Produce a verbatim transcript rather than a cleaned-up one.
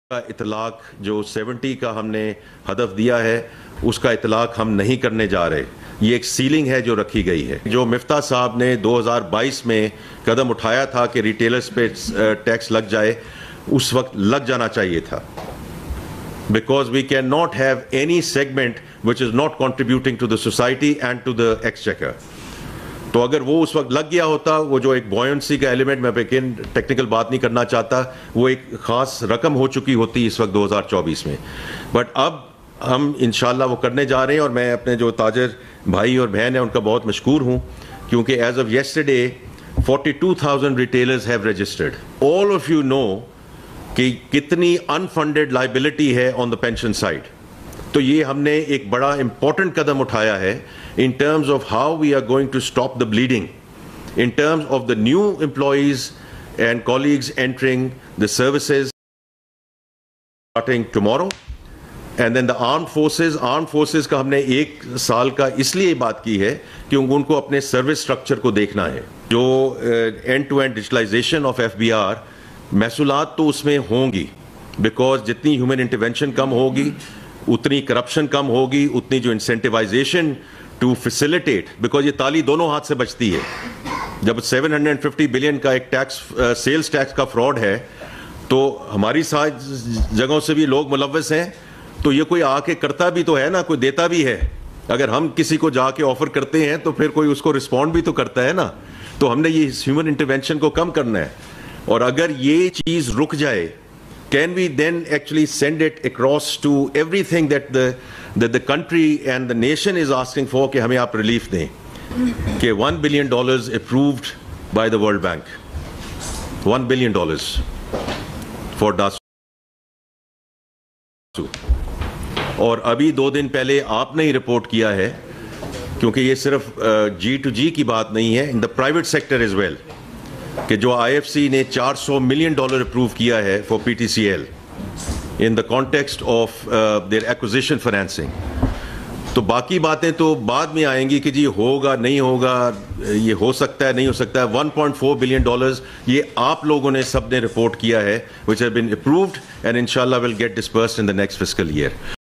کا اطلاق جو سیونٹی کا ہم نے ہدف دیا ہے اس کا اطلاق ہم نہیں کرنے جا رہے. یہ ایک سیلنگ ہے جو رکھی گئی ہے. جو مفتاح صاحب نے دو ہزار بائیس میں قدم اٹھایا تھا کہ ریٹیلرز پہ ٹیکس لگ جائے, اس وقت لگ جانا چاہیے تھا. Because we cannot have any segment which is not contributing to the society and to the exchequer. تو اگر وہ اس وقت لگ گیا ہوتا, وہ جو ایک بوئنسی کا ایلیمنٹ, میں لیکن ٹیکنیکل بات نہیں کرنا چاہتا, وہ ایک خاص رقم ہو چکی ہوتی اس وقت دو ہزار چوبیس میں. بٹ اب ہم انشاءاللہ وہ کرنے جا رہے ہیں, اور میں اپنے جو تاجر بھائی اور بہن ہیں ان کا بہت مشکور ہوں, کیونکہ as of yesterday forty two thousand retailers have registered. All of you know کہ کتنی انفنڈڈ لائبلٹی ہے آن دا پینشن سائڈ. تو یہ ہم نے ایک بڑا امپورٹنٹ قدم اٹھایا ہے in terms of how we are going to stop the bleeding, in terms of the new employees and colleagues entering the services starting tomorrow, and then the armed forces. armed forces کا ہم نے ایک سال کا اس لیے بات کی ہے کیونکہ ان کو اپنے سروس سٹرکچر کو دیکھنا ہے. جو end to end digitalization of F B R, محصولات تو اس میں ہوں گی, بیکاز جتنی ہیومن انٹرونشن کم ہوگی اتنی کرپشن کم ہوگی, اتنی جو انسینٹیوائزیشن ٹو فیسیلیٹیٹ, بیکاز یہ تالی دونوں ہاتھ سے بچتی ہے. جب سیون ہنڈریڈ ففٹی بلین کا ایک ٹیکس, سیلز ٹیکس کا فراڈ ہے, تو ہماری ساتھ جگہوں سے بھی لوگ ملوث ہیں. تو یہ کوئی آ کے کرتا بھی تو ہے نا, کوئی دیتا بھی ہے. اگر ہم کسی کو جا کے آفر کرتے ہیں تو پھر کوئی اس کو رسپونڈ بھی تو کرتا ہے نا. تو ہم نے یہ ہیومن انٹرونشن کو کم کرنا ہے. اور اگر یہ چیز رک جائے, can we then actually send it across to everything that the that the country and the nation is asking for, کہ ہمیں آپ ریلیف دیں, کہ one billion dollars approved by the World Bank, one billion dollars for DASU. اور ابھی دو دن پہلے آپ نے ہی رپورٹ کیا ہے, کیونکہ یہ صرف جی ٹو جی کی بات نہیں ہے, in the private sector as well, کہ جو آئی ایف سی نے چار سو ملین ڈالر اپروو کیا ہے for P T C L in the context of their acquisition financing. تو باقی باتیں تو بعد میں آئیں گی کہ جی ہوگا نہیں ہوگا, یہ ہو سکتا ہے نہیں ہو سکتا ہے. One point four billion dollars یہ آپ لوگوں نے سب نے رپورٹ کیا ہے, which have been approved and inshallah will get dispersed in the next fiscal year.